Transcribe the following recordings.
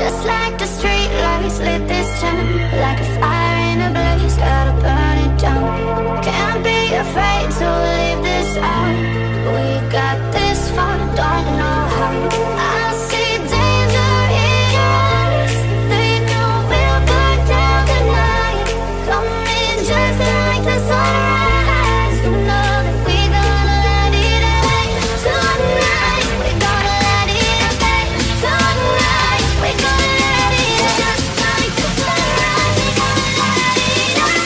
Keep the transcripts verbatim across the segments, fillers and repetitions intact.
Just like the street lights lit this town, like a fire in a blaze, gotta burn it down. Can't be afraid to leave this out. We got this far, don't know how. I see danger in your eyes. They know we'll burn down the night. Coming just like the sunrise. You know that we gonna let it out. Tonight, we gonna let it out. Tonight, we gonna let it out. Just like the sunrise, we gonna let it out.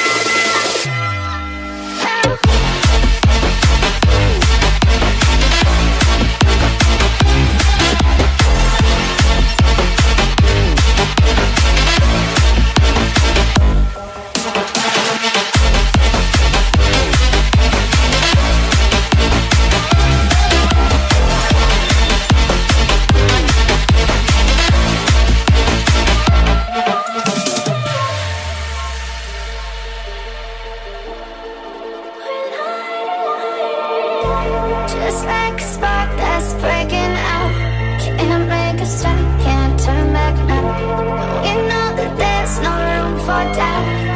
Just like a spark that's breaking out. Can't make a stop, can't turn back now. We know that there's no room for doubt.